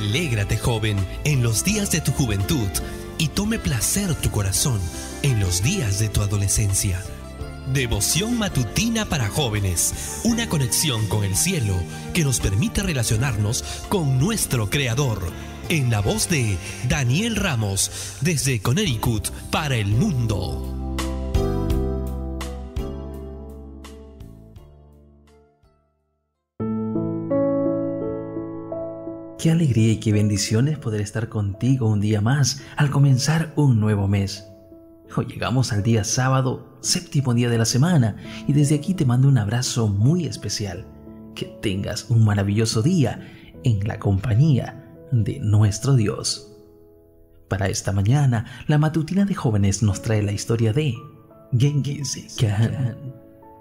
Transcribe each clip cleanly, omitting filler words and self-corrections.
Alégrate, joven, en los días de tu juventud, y tome placer tu corazón en los días de tu adolescencia. Devoción matutina para jóvenes, una conexión con el cielo que nos permite relacionarnos con nuestro Creador. En la voz de Daniel Ramos, desde Connecticut para el mundo. Qué alegría y qué bendiciones poder estar contigo un día más al comenzar un nuevo mes. Hoy llegamos al día sábado, séptimo día de la semana, y desde aquí te mando un abrazo muy especial. Que tengas un maravilloso día en la compañía de nuestro Dios. Para esta mañana, la matutina de jóvenes nos trae la historia de Genghis Khan.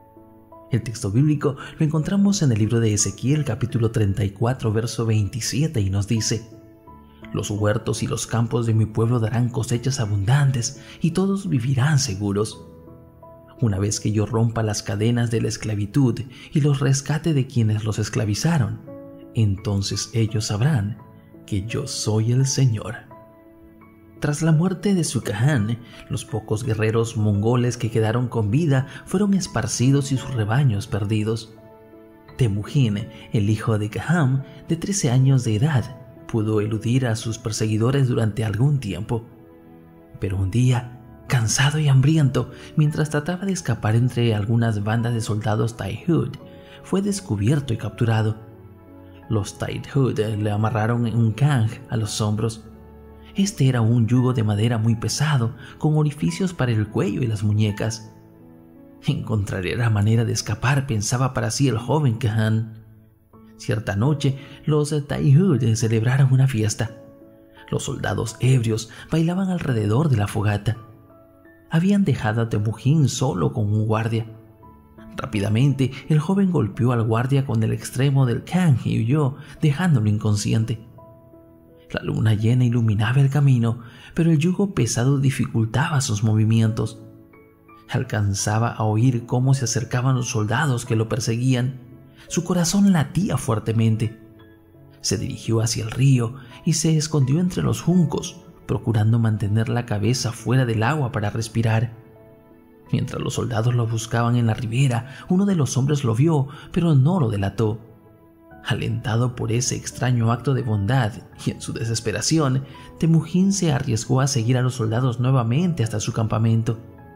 El texto bíblico lo encontramos en el libro de Ezequiel, capítulo 34, verso 27, y nos dice: Los huertos y los campos de mi pueblo darán cosechas abundantes, y todos vivirán seguros. Una vez que yo rompa las cadenas de la esclavitud y los rescate de quienes los esclavizaron, entonces ellos sabrán que yo soy el Señor. Tras la muerte de su Khan, los pocos guerreros mongoles que quedaron con vida fueron esparcidos y sus rebaños perdidos. Temujin, el hijo de Khan, de 13 años de edad, pudo eludir a sus perseguidores durante algún tiempo. Pero un día, cansado y hambriento, mientras trataba de escapar entre algunas bandas de soldados Taihud, fue descubierto y capturado. Los Taihud le amarraron un kang a los hombros. Este era un yugo de madera muy pesado, con orificios para el cuello y las muñecas. Encontraré la manera de escapar, pensaba para sí el joven Khan. Cierta noche, los Taihud celebraron una fiesta. Los soldados ebrios bailaban alrededor de la fogata. Habían dejado a Temujin solo con un guardia. Rápidamente, el joven golpeó al guardia con el extremo del kang y huyó, dejándolo inconsciente. La luna llena iluminaba el camino, pero el yugo pesado dificultaba sus movimientos. Alcanzaba a oír cómo se acercaban los soldados que lo perseguían. Su corazón latía fuertemente. Se dirigió hacia el río y se escondió entre los juncos, procurando mantener la cabeza fuera del agua para respirar. Mientras los soldados lo buscaban en la ribera, uno de los hombres lo vio, pero no lo delató. Alentado por ese extraño acto de bondad y en su desesperación, Temujin se arriesgó a seguir a los soldados nuevamente hasta su campamento.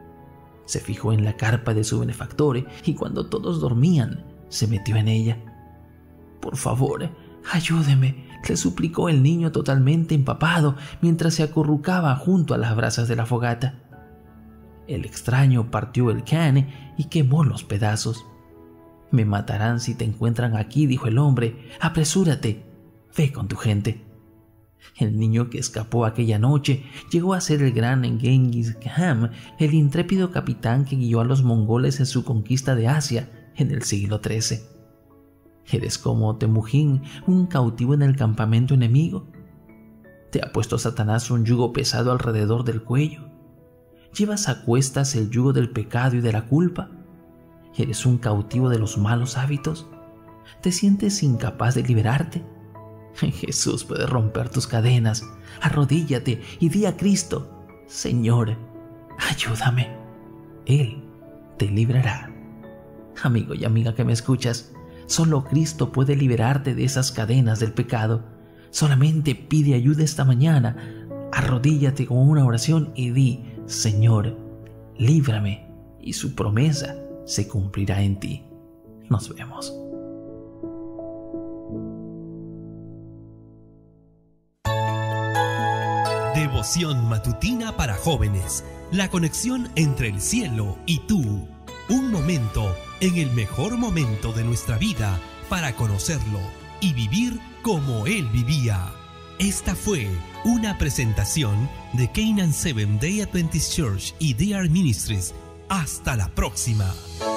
Se fijó en la carpa de su benefactor y cuando todos dormían, se metió en ella. «Por favor, ayúdeme», le suplicó el niño totalmente empapado mientras se acurrucaba junto a las brasas de la fogata. El extraño partió el khan y quemó los pedazos. «Me matarán si te encuentran aquí», dijo el hombre. «Apresúrate, ve con tu gente». El niño que escapó aquella noche llegó a ser el gran Genghis Khan, el intrépido capitán que guió a los mongoles en su conquista de Asia en el siglo XIII. ¿Eres como Temujin, un cautivo en el campamento enemigo? ¿Te ha puesto Satanás un yugo pesado alrededor del cuello? ¿Llevas a cuestas el yugo del pecado y de la culpa? ¿Eres un cautivo de los malos hábitos? ¿Te sientes incapaz de liberarte? Jesús puede romper tus cadenas. Arrodíllate y di a Cristo: «Señor, ayúdame». Él te librará. Amigo y amiga que me escuchas, solo Cristo puede liberarte de esas cadenas del pecado. Solamente pide ayuda esta mañana. Arrodíllate con una oración y di: «Señor, líbrame», y su promesa se cumplirá en ti. Nos vemos. Devoción matutina para jóvenes. La conexión entre el cielo y tú. Un momento en el mejor momento de nuestra vida para conocerlo y vivir como Él vivía. Esta fue una presentación de Canaan Seventh Day Adventist Church y DR Ministries. Hasta la próxima.